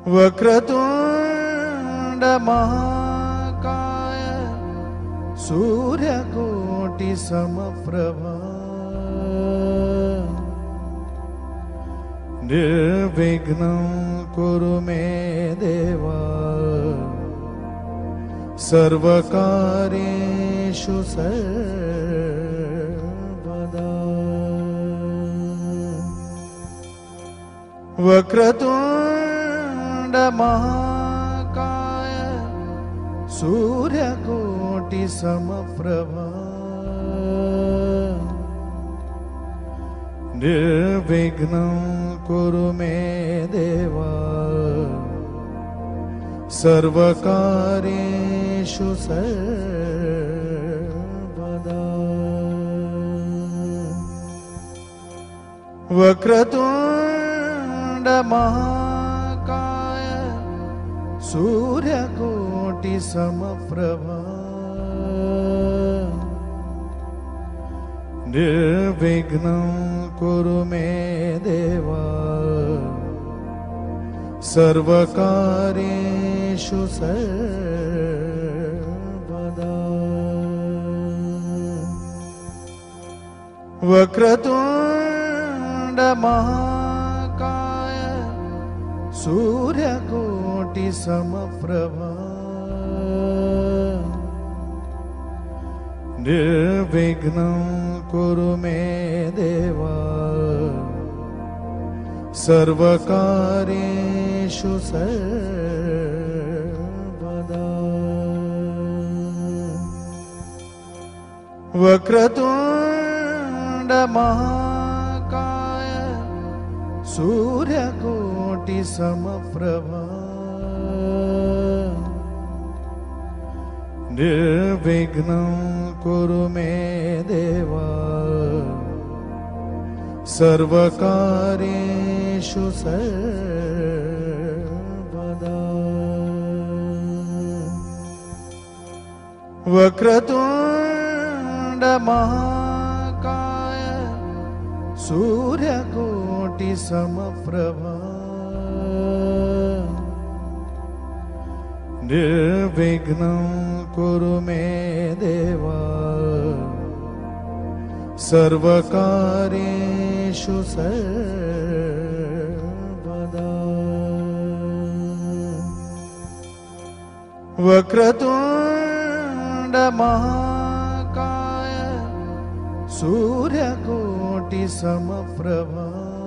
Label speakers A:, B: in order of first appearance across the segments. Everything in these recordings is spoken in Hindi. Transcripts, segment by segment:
A: वक्रतुंड महाकाय सूर्यकोटि समप्रभा निर्विघ्नं कुरु मे देवा सर्वकार्येषु सर्वदा। वक्रतुंड महाकाय सूर्यकोटि समप्रभा निर्विघ्नं कुरु मे देवा सर्वकार्येषु सर्वदा। वक्रतुंड महाकाय सूर्यकोटि समप्रभा निर्विघ्नं कुरु मे देवा सर्वकार्येषु सर्वदा। वक्रतुंड महाकाय सूर्यकोटि समप्रभा निर्विघ्नं कुरु मे देवा सर्वकार्येषु सर्वदा। वक्रतुंड महाकाय सूर्यकोटि समप्रभा निर्विघ्नं कुरु मे देवा सर्वकार्येषु सर्वदा। वक्रतुंड महाकाय सूर्यकोटि समप्रभा निर्विघ्नं कुरु मे देवा सर्वकार्येषु सर्वदा। वक्रतुंड महाकाय सूर्यकोटि समप्रभा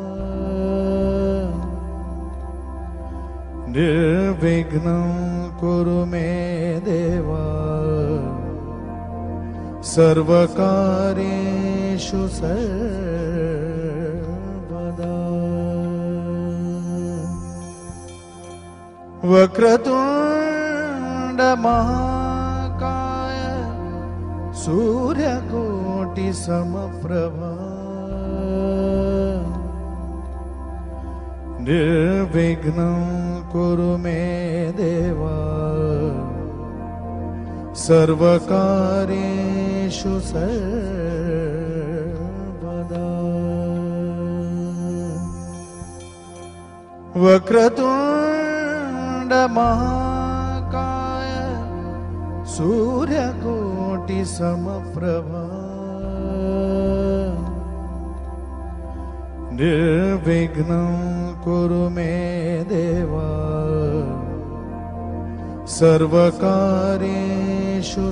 A: निर्विघ्नं कुरु मे देवा सर्वकार्येषु सर्वदा। वक्रतुंड महाकाय सूर्यकोटि समप्रभा निर्विघ्नं कुरु मे देवा सर्वकार्येषु सर्वदा। वक्रतुंड महाकाय सूर्यकोटि समप्रभा निर्विघ्नं कुरु मे देवा सर्वकार्येषु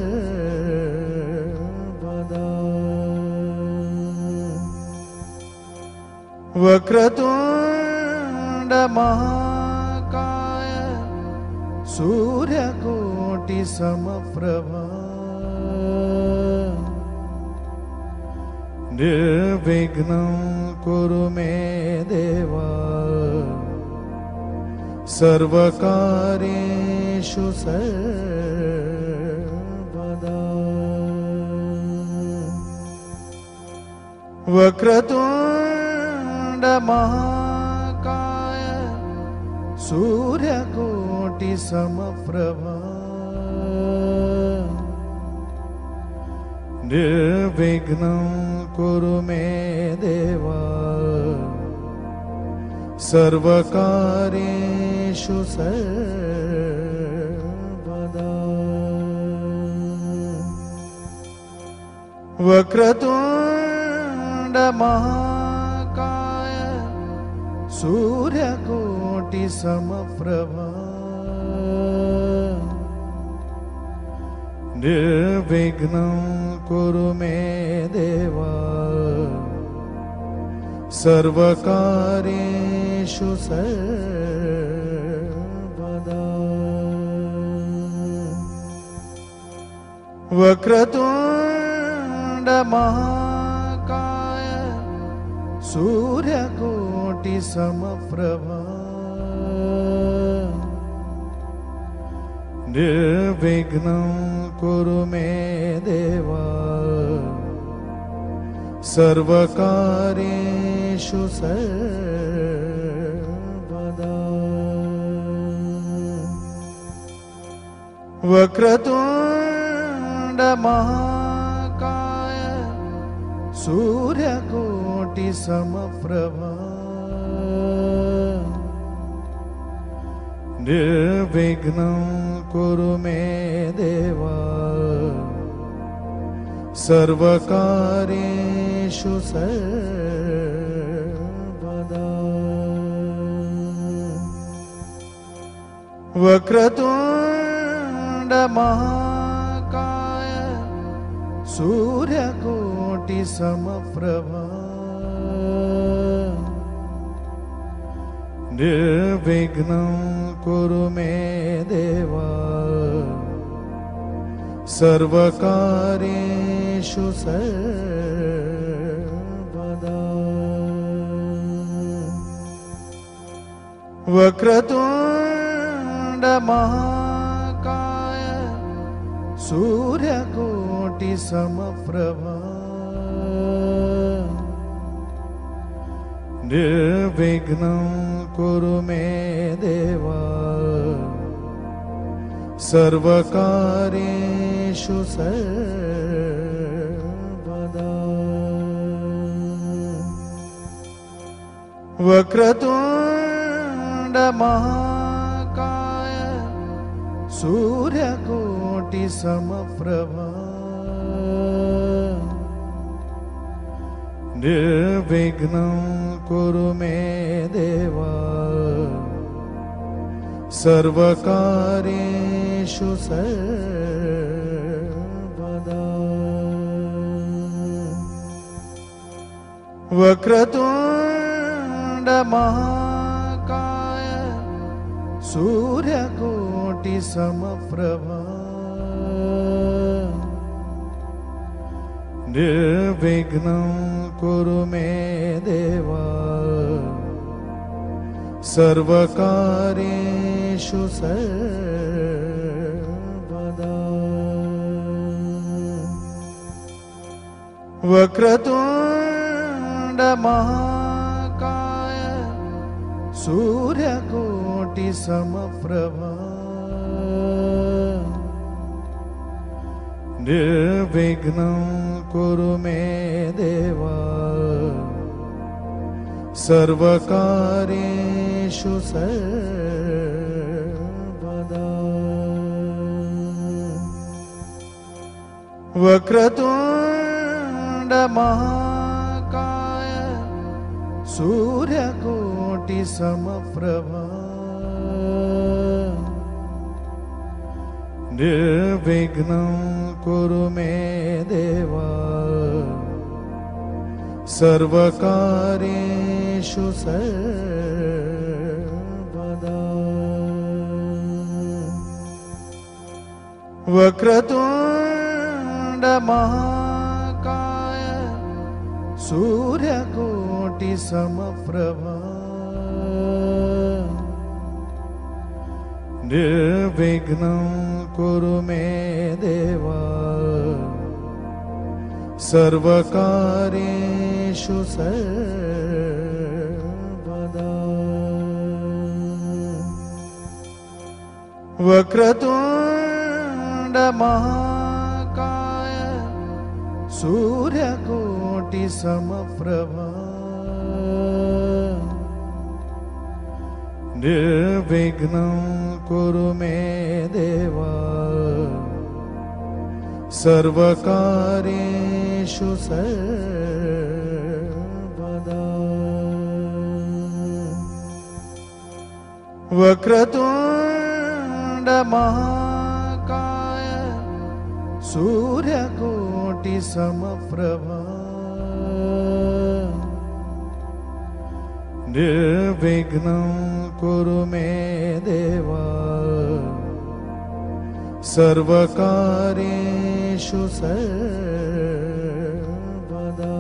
A: सर्वदा। वक्रतुंड महाकाय सूर्यकोटि समप्रभा निर्विघ्नं कुरु मे देवा सर्वकार्येषु सर्वदा। वक्रतुंड महाकाय सूर्यकोटि समप्रभा निर्विघ्नं कुरु मे देवा सर्वकार्येषु सर्वकार्येषु सर्वदा वक्रतुंड महाकाय सूर्यकोटि समप्रभा निर्विघ्नं कुरु मे देवा सर्वकार्येषु सर्वदा वक्रतुंड महाकाय सूर्यकोटि समप्रभा निर्विघ्नं कुरु मे देवा सर्वकार्येषु सर्वदा वक्रतुंड महाकाय सूर्यकोटि समप्रभा निर्विघ्नं कुरु मे देवा सर्वकार्येषु सर्वदा वक्रतुंड महाकाय सूर्यकोटि समप्रभा निर्विघ्नं कुरु मे देवा सर्वकार्येषु सर्वदा वक्रतुंड महाकाय सूर्यकोटि समप्रभा निर्विघ्नं कुरु मे देवा सर्वकार्येषु सर्वदा वक्रतुंड महाकाय सूर्यकोटि समप्रभा निर्विघ्नं कुरु मे देवा सर्वकार्येषु सर्वदा वक्रतुंड महाकाय सूर्यकोटि समप्रभा निर्विघ्नं कुरु मे देवा सर्वकार्येषु सर्वदा वक्रतुंड महाकाय सूर्यकोटि समप्रभा निर्विघ्नं कुरु मे देवा सर्वकार्येषु सर्वदा वक्रतुंड महाकाय सूर्यकोटि समप्रभा निर्विघ्नं कुरु मे देवा सर्वकार्येषु सर्वदा वक्रतुंड महाकाय सूर्यकोटि समप्रभा निर्विघ्नं कुरु मे देवा सर्वकार्येषु सर्वदा वक्रतुंड महाकाय सूर्यकोटि समप्रभा निर्विघ्नं कुरु मे देव सर्वकार्येषु सर्वदा। वक्रतुण्ड महाकाय सूर्यकोटि समप्रभा निर्विघ्नं कुरु मे देव सर्वकार्येषु सर्वदा।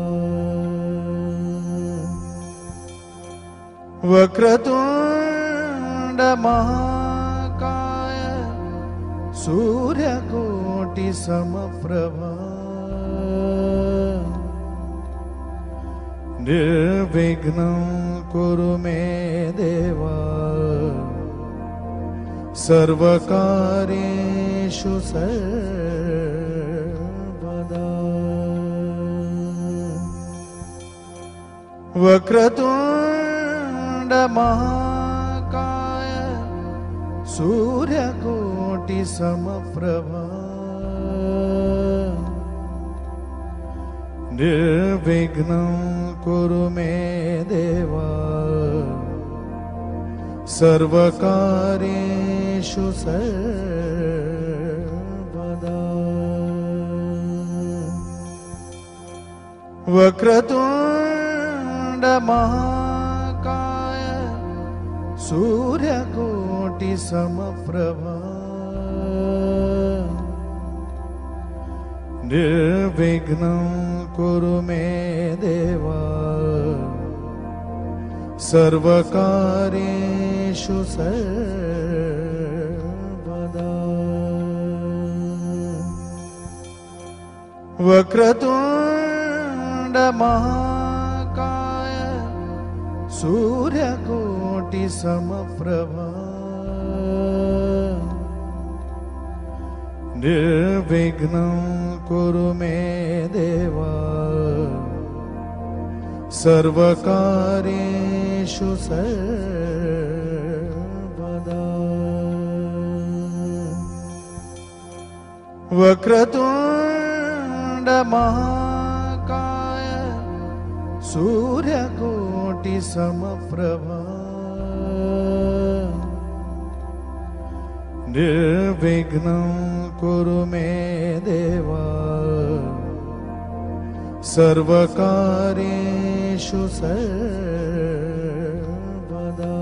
A: वक्रतुण्ड महाकाय सूर्यकोटि समप्रभा निर्विघ्नं कुरु मे देव सर्वकार्येषु सर्वदा। वक्रतुण्ड महाकाय सूर्यकोटि समप्रभा निर्विघ्नं कुरु मे देव सर्वकार्येषु सर्वदा। वक्रतुण्ड महाकाय सूर्यकोटि समप्रभा निर्विघ्नं कुरु मे देव सर्वकार्येषु सर्वदा। वक्रतुण्ड महाकाय सूर्यकोटि समप्रभा निर्विघ्नं कुरु मे देव सर्वकार्येषु सर्वदा। वक्रतुण्ड महाकाय सूर्यकोटि समप्रभा निर्विघ्नं कुरु मे देव सर्वकार्येषु सर्वदा।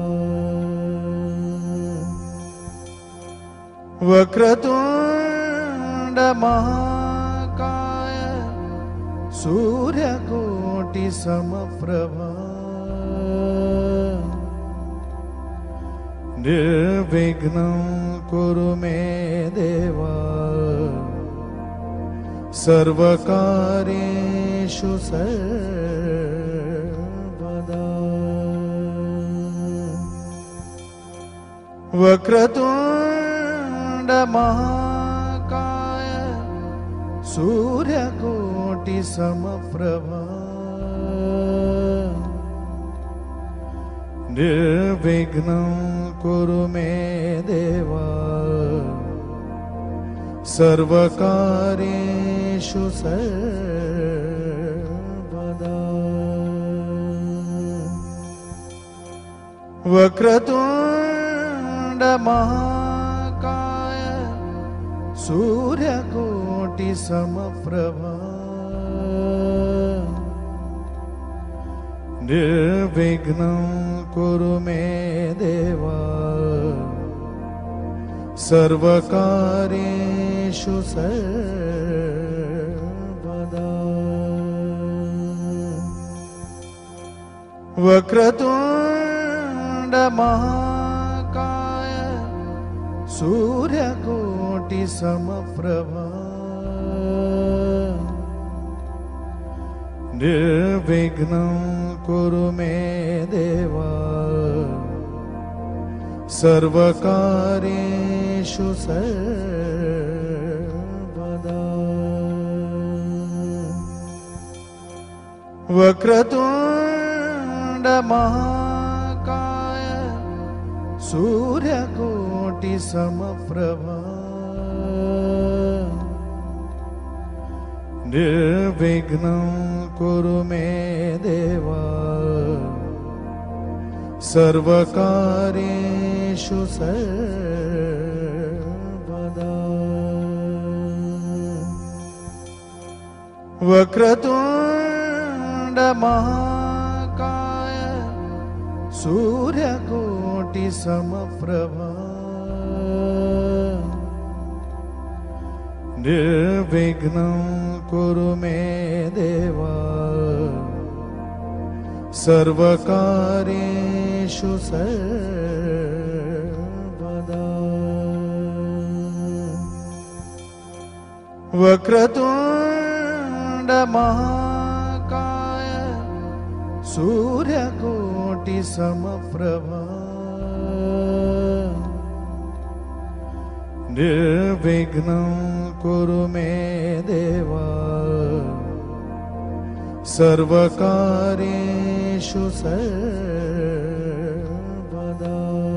A: वक्रतुण्ड महाकाय सूर्यकोटि समप्रभा निर्विघ्नं कुरु मे देव सर्वकार्येषु सर्वदा। वक्रतुण्ड महाकाय सूर्यकोटि समप्रभा निर्विघ्नं कुरु मे देव सर्वकार्येषु सर्वदा। वक्रतुण्ड महाकाय सूर्यकोटि समप्रभा निर्विघ्नं कुरु मे देव सर्वकार्येषु सर्वदा। वक्रतुण्ड महाकाय सूर्यकोटि समप्रभा निर्विघ्नं कुरु मे देव सर्वकार्येषु सर्वदा। वक्रतुण्ड महाकाय सूर्यकोटि समप्रभा निर्विघ्नं कुरु मे देवा सर्वकार्येषु सर्वदा। वक्रतुण्ड महाकाय सूर्यकोटि समप्रभा निर्विघ्नं कुरु मे देवा सर्वकार्येषु सर्वदा। वक्रतुण्ड महाकाय सूर्यकोटि समप्रभा निर्विघ्नं कुरु मे देवा सर्वकार्येषु सर्वदा।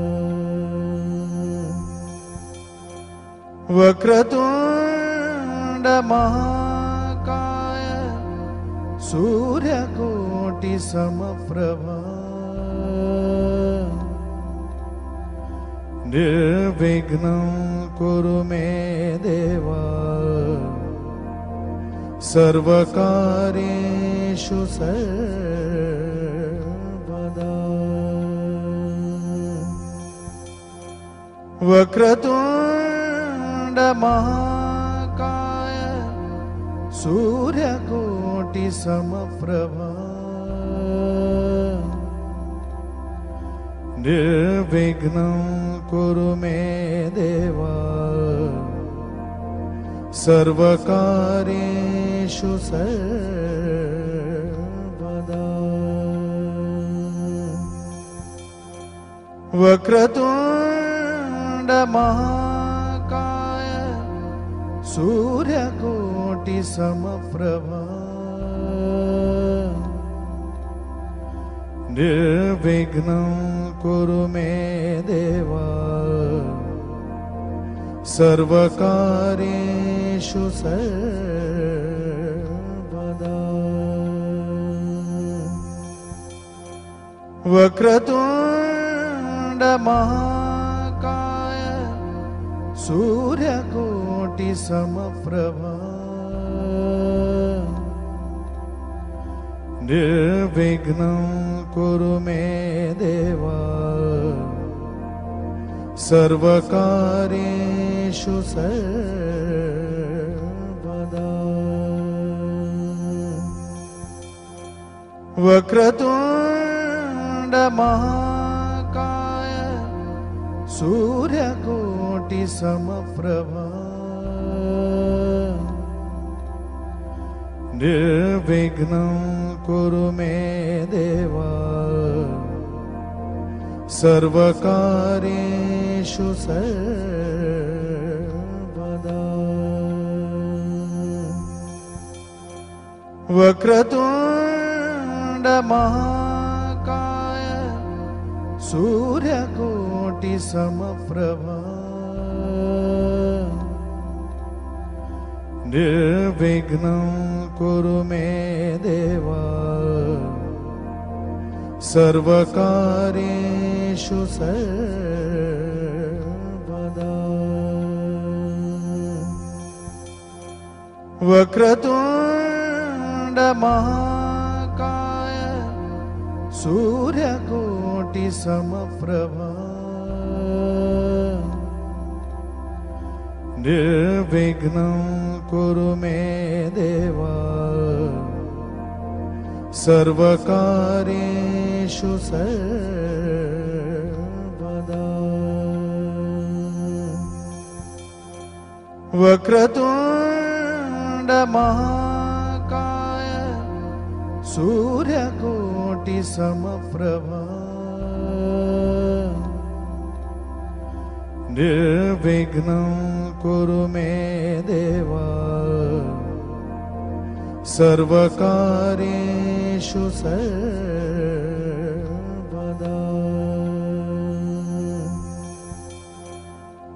A: वक्रतुण्ड महाकाय सूर्यकोटि समप्रभा निर्विघ्नं कुरु मे देवा सर्वकार्येषु सर्वदा। वक्रतुण्ड महाकाय सूर्यकोटि समप्रभा निर्विघ्नं कुरु मे देवा सर्वकार्येषु सर्वदा। वक्रतुण्ड महाकाय सूर्यकोटि समप्रभा निर्विघ्नं कुरु मे देवा सर्वकार्येषु सर्वदा। वक्रतुण्ड महाकाय सूर्यकोटि समप्रभा निर्विघ्नं कुरु मे देवा सर्वकार्येषु सर्वदा। वक्रतुण्ड महाकाय सूर्यकोटि समप्रभा निर्विघ्नं कुरु मे देवा सर्वकार्येषु सर्वदा। वक्रतुण्ड महाकाय सूर्यकोटि समप्रभा निर्विघ्नं कुरु मे देवा सर्वकार्येषु सर्वदा। वक्रतुण्ड महाकाय सूर्यकोटि समप्रभा निर्विघ्नं कुरु मे देवा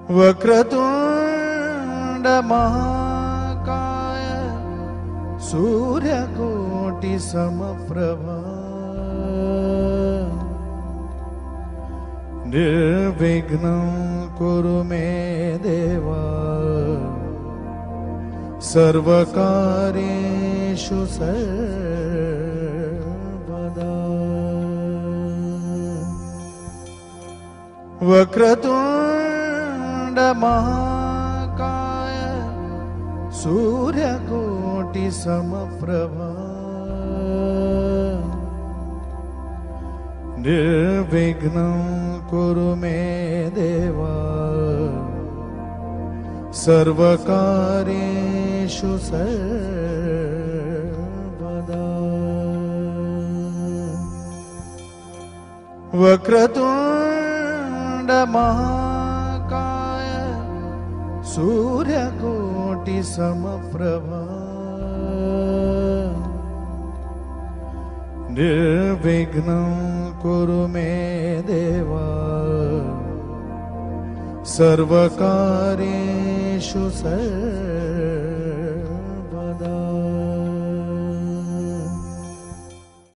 A: वक्रतुंड महाकाय सूर्यकोटि समप्रभा निर्विघ्नं कुरु मे देवा सर्वकार्येषु सर्वदा। वक्रतुंड महाकाय सूर्यकोटि समप्रभा निर्विघ्नं कुरु मे देवा सर्वकार्येषु सर्वदा। वक्रतुंड महाकाय सूर्यकोटि समप्रभा निर्विघ्नं कुरु मे देवा सर्वकार्येषु सर्वदा।